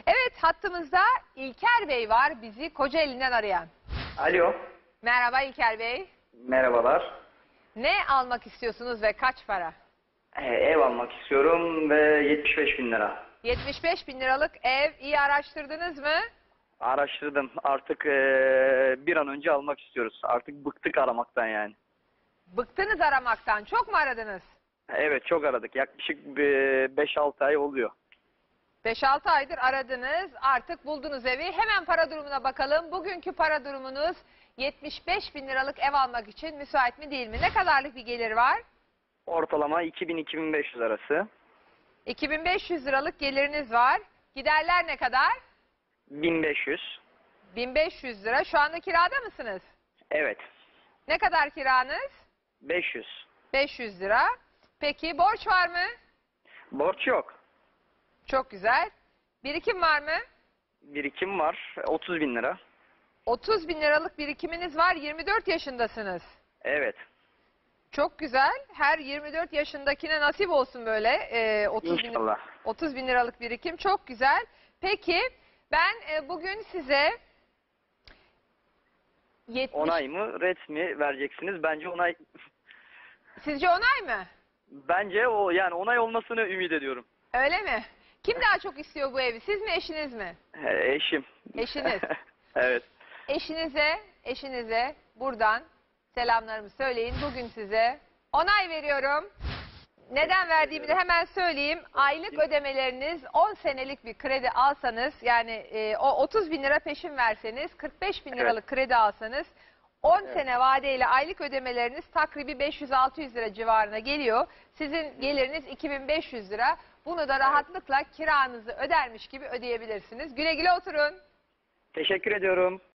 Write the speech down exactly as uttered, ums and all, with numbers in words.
Evet, hattımızda İlker Bey var, bizi Kocaeli'nden arayan. Alo, Merhaba İlker Bey. merhabalar. Ne almak istiyorsunuz ve kaç para? Ee, ev almak istiyorum ve yetmiş beş bin lira. yetmiş beş bin liralık ev, iyi araştırdınız mı? Araştırdım. Artık ee, bir an önce almak istiyoruz. Artık bıktık aramaktan yani. Bıktınız aramaktan, çok mu aradınız? Evet, çok aradık. Yaklaşık beş altı ay oluyor. beş altı aydır aradınız, artık buldunuz evi. Hemen para durumuna bakalım. Bugünkü para durumunuz yetmiş beş bin liralık ev almak için müsait mi değil mi? Ne kadarlık bir gelir var? Ortalama iki bin iki bin beş yüz arası. iki bin beş yüz liralık geliriniz var. Giderler ne kadar? bin beş yüz. bin beş yüz lira. Şu anda kirada mısınız? Evet. Ne kadar kiranız? beş yüz. beş yüz lira. Peki borç var mı? Borç yok. Çok güzel. Birikim var mı? Birikim var. otuz bin lira. otuz bin liralık birikiminiz var. yirmi dört yaşındasınız. Evet. Çok güzel. Her yirmi dört yaşındakine nasip olsun böyle. Ee, otuz bin, İnşallah. otuz bin liralık birikim. Çok güzel. Peki ben e, bugün size yetmiş... Onay mı, red mi vereceksiniz? Bence onay. Sizce onay mı? Bence o, yani onay olmasını ümit ediyorum. Öyle mi? Kim daha çok istiyor bu evi? Siz mi, eşiniz mi? Ee, Eşim. Eşiniz. Evet. Eşinize, eşinize buradan selamlarımı söyleyin. Bugün size onay veriyorum. Neden verdiğimi de hemen söyleyeyim. Aylık ödemeleriniz on senelik bir kredi alsanız, yani e, o otuz bin lira peşin verseniz, kırk beş bin liralık Evet. kredi alsanız, on Evet. sene vadeyle aylık ödemeleriniz takribi beş yüz altı yüz lira civarına geliyor. Sizin geliriniz iki bin beş yüz lira. Bunu da rahatlıkla kiranızı ödermiş gibi ödeyebilirsiniz. Güle güle oturun. Teşekkür ediyorum.